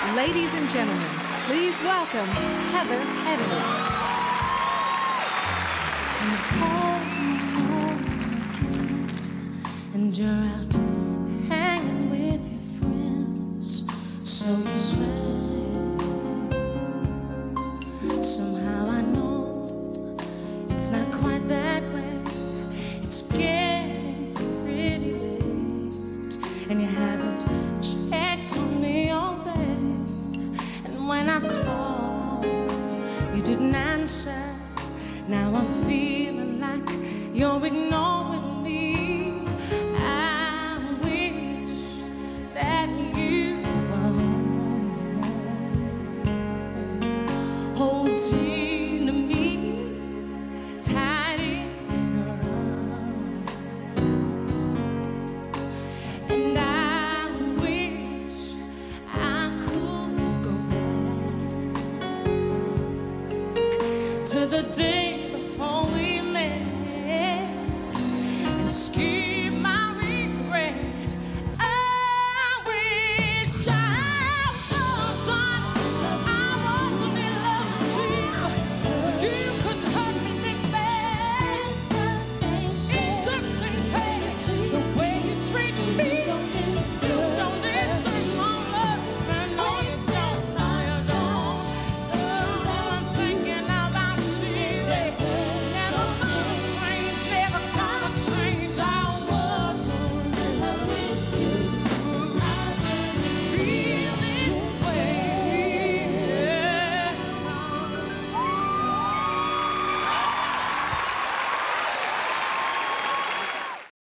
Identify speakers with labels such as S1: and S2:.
S1: Ladies and gentlemen, please welcome Heather Headley.
S2: And you're out hanging with your friends, so you say. Somehow I know it's not quite that way. It's getting pretty late, and you haven't checked on me all day. And when I called, you didn't answer. Now I'm feeling like you're ignoring me. I wish that you were holding to me tight in your arms. And I wish I could go back to the day